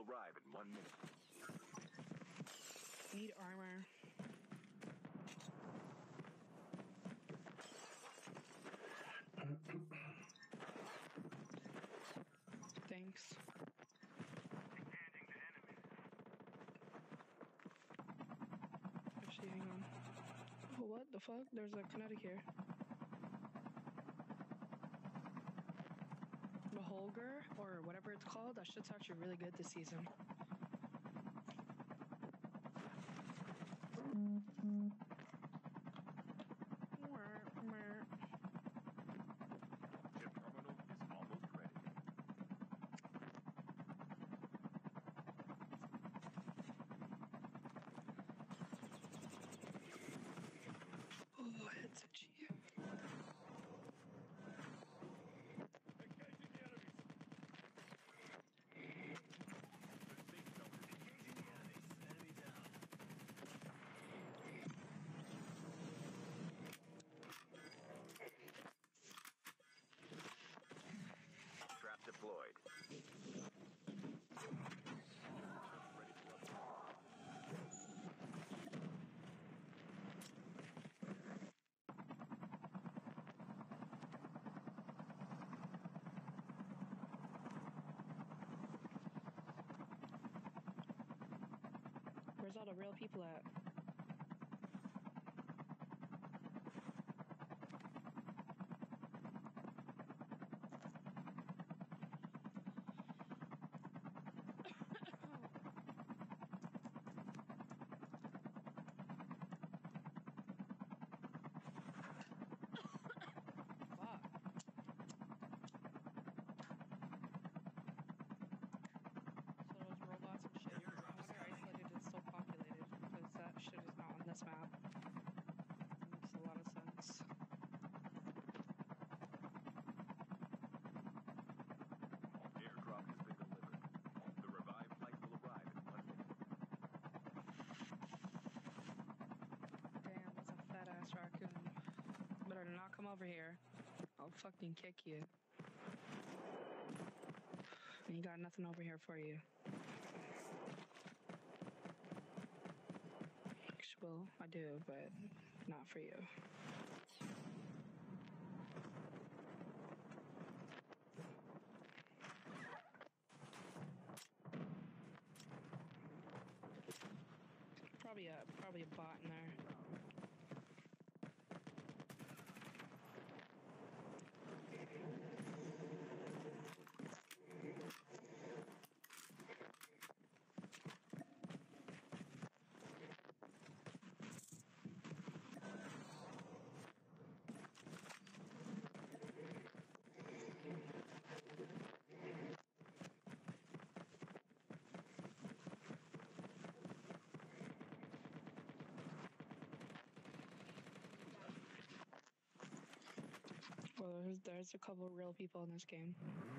arrive in 1 minute. Need armor. Thanks. Actually, hang on. Oh, what the fuck? There's a kinetic here. The Holger, or whatever it's called, that shit's actually really good this season. Chip terminal is almost ready. Oh, it's itchy. Engaging the enemies. The safe zone is engaging the enemies. Enemy down. Trap deployed. Ready for Where's all the real people at? Fuck. So those robots and shit. I wonder Isolated is so populated, because that shit is not on this map. It makes a lot of sense. airdrop has been delivered. The revived flight will arrive in 1 minute. Damn, that's a fat ass raccoon. Better not come over here. I'll fucking kick you. Ain't got nothing over here for you. Well, I do, but not for you. Probably a bot in there. Well, there's a couple of real people in this game.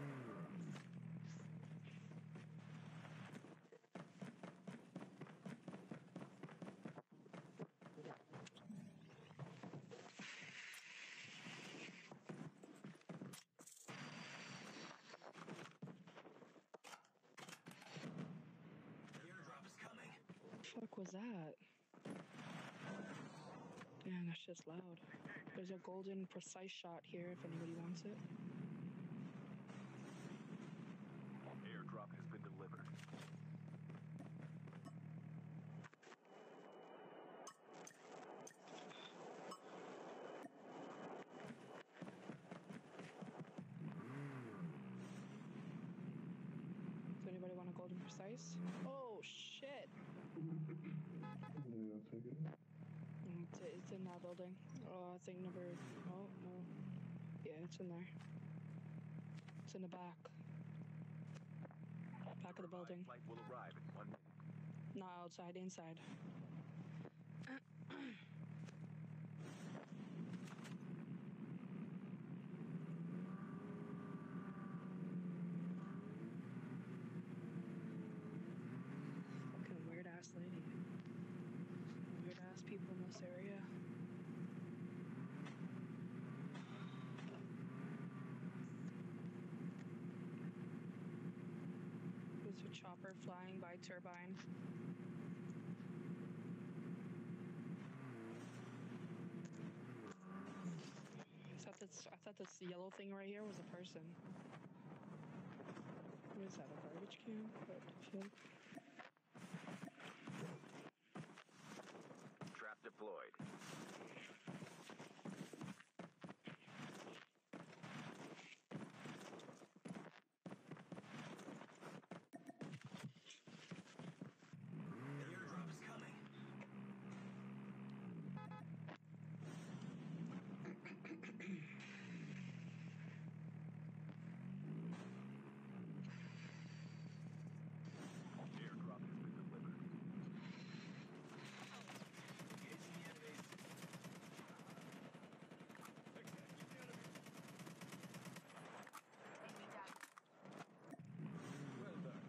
Airdrop is coming. What the fuck was that? Damn, that shit's loud. There's a golden precise shot here if anybody wants it. Airdrop has been delivered. Does anybody want a golden precise? Oh shit! Yeah, I'll take it. It's in that building. Oh, I think number. Oh no. Yeah, it's in there. It's in the back. Back of the building. Flight will arrive in 1 minute. Not outside, inside. Fucking weird ass lady. Weird ass people in this area. Who's a chopper flying by turbine. I thought this yellow thing right here was a person. What is that, a garbage can? What the fuck? Trap deployed. Airdrop is coming. Airdrop has been delivered. Engaging the enemies. Well done.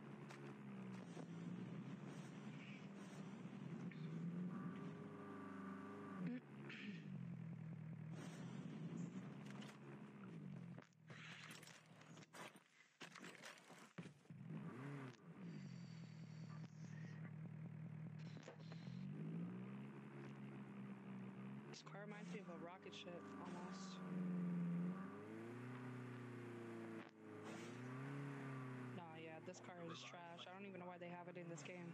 This car reminds me of a rocket ship, almost. Nah, yeah, this car is trash. I don't even know why they have it in this game.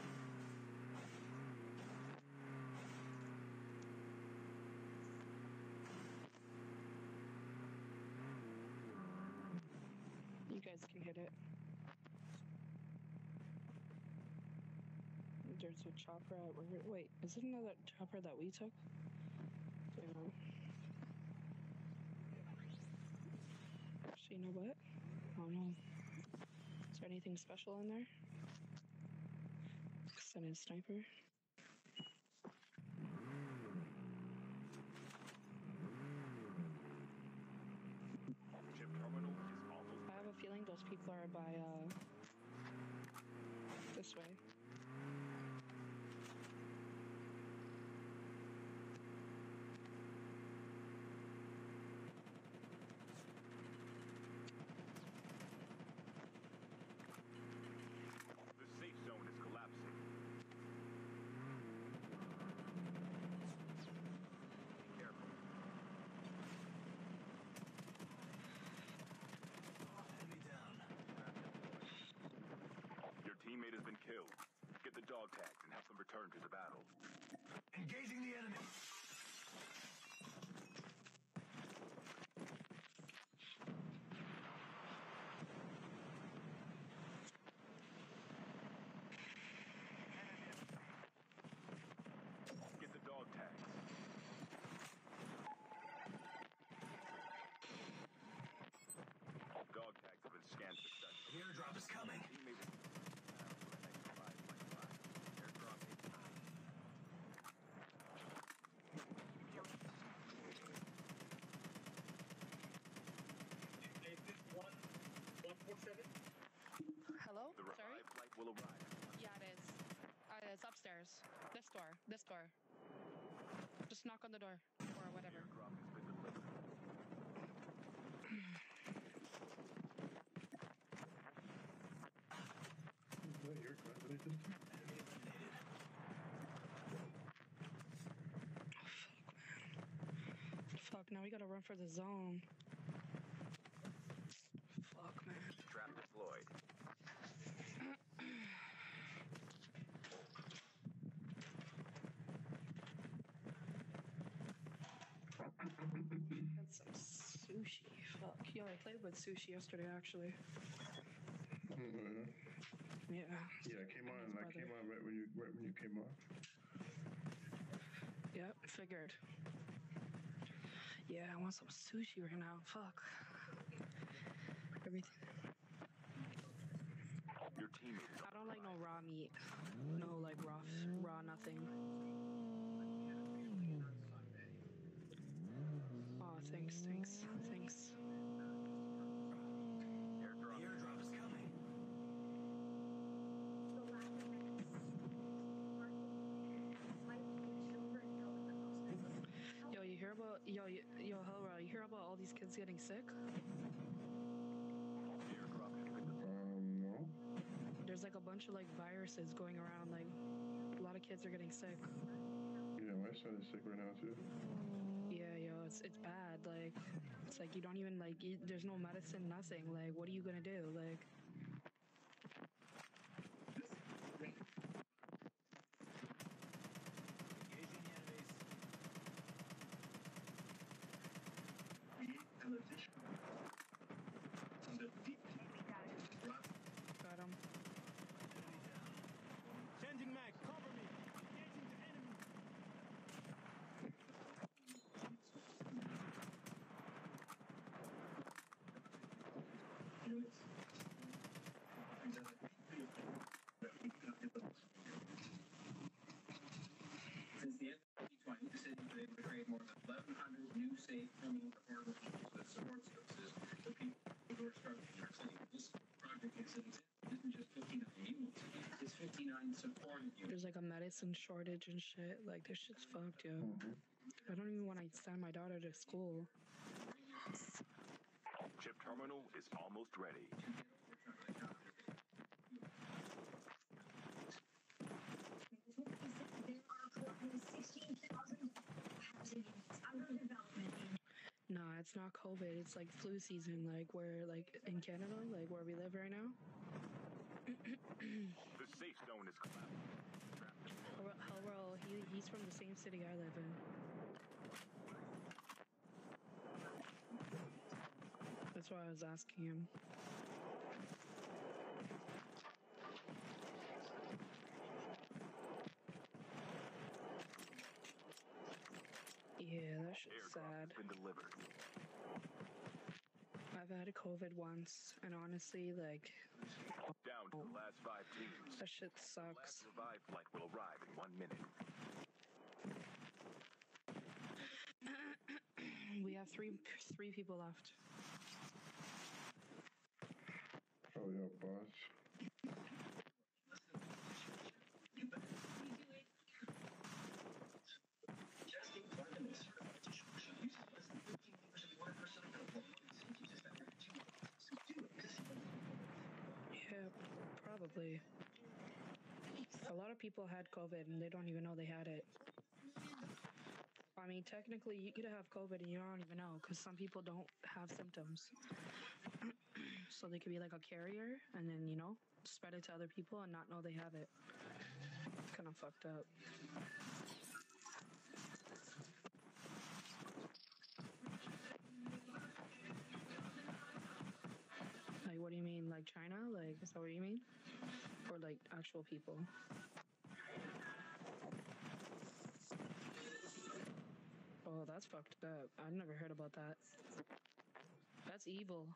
You guys can hit it. There's a chopper at wait, is it another chopper that we took? Yeah. Actually, you know what? I don't know. Is there anything special in there? Send a sniper. Chip terminal is almost I have a feeling those people are by this way. The safe zone is collapsing. Be careful. Enemy down. Trap deployed. Your teammate has been killed. Get the dog tags and help them return to the battle. Engaging the enemy. Get the dog tags. Dog tags have been scanned successfully. Airdrop is coming. Teammate is airdrop incoming. Hello? The Sorry? revived flight will arrive. Yeah, it is. It's upstairs. This door. This door. Just knock on the door or whatever. Airdrop has been delivered. Is that your car that I just took? Enemy eliminated. Fuck, now we gotta run for the zone. Fuck, man. Trap deployed. Had some sushi. Fuck. Yo, I played with sushi yesterday, actually. Mhm. Yeah. Yeah, I came on. His I brother. came on right when you came on. Yep, figured. Yeah, I want some sushi right now. Fuck. Everything. Your teammate is I don't like no raw meat. No, like raw nothing. Oh, thanks. airdrop. Airdrop is coming. Yo, you hear about Helra, you hear about all these kids getting sick? Airdrop has been delivered. No. bunch of like viruses going around. Like a lot of kids are getting sick. Yeah, my son is sick right now too. Yeah, yo, it's bad. Like it's like you don't even like there's no medicine, nothing. Like what are you gonna do? Like Engaging the enemies. got him. Enemy down. Changing mag. Cover me. Engaging the enemy. Since the end of 2020, the city was able to create more than 1,100 new safe criminal affordable homes with support services for people who are struggling in our city. This project isn't just 59 units, it's 59 supported units. There's like a medicine shortage and shit. Like this shit's fucked, yo. I don't even want to send my daughter to school. Chip terminal is almost ready. There are currently 16,000 housing units under development in Nah, it's not COVID. It's like flu season, like where, like in Canada, like where we live right now. The safe zone is collapsing. Hellroll, he's from the same city I live in. That's why I was asking him. Yeah, that shit's Airdrop sad. has been delivered. I've had COVID once, and honestly, like, Down to the last 5 teams. that shit Last sucks. revived flight will arrive in 1 minute. We have three people left. Oh yeah, boss. Yeah, probably. A lot of people had COVID and they don't even know they had it. I mean, technically, you could have COVID and you don't even know because some people don't have symptoms. So they could be like a carrier and then, you know, spread it to other people and not know they have it. It's kind of fucked up. Like, what do you mean? Like China? Like, is that what you mean? Or like actual people? Oh, that's fucked up. I've never heard about that. That's evil.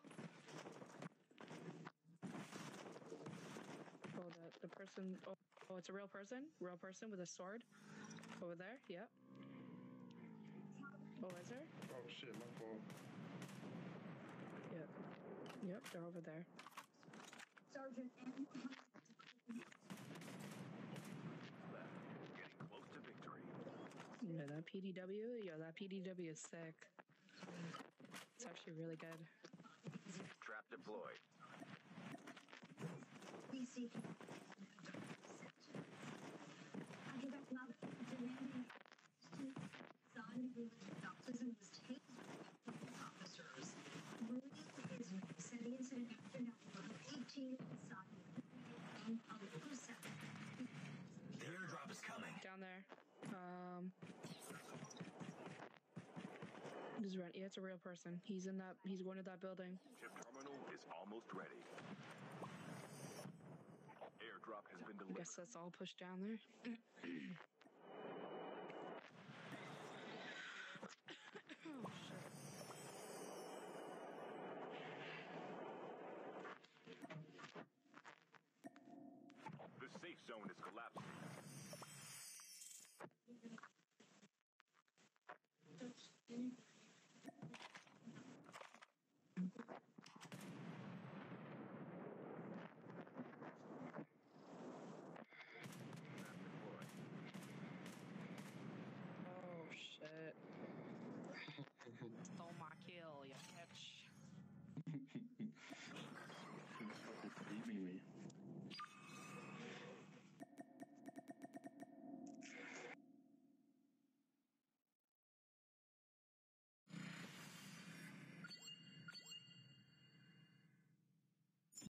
Oh, the person. Oh, it's a real person? Real person with a sword? Over there? Yep. Oh, is there? Oh shit, my fault. Yep. Yep, they're over there. Sergeant M. Left. Getting close to victory. Yeah, that PDW? Yeah, that PDW is sick. It's actually really good. Trap deployed. BC. Demanding son who doctors and was tased by police officers. Rudy Israel said the incident happened on 18 son and other person. The airdrop is coming. Down there. This is right. Yeah, it's a real person. He's in that. He's going to that building. Chip terminal is almost ready. Airdrop has been I delivered. guess that's all pushed down there. Oh shit. The safe zone is collapsing.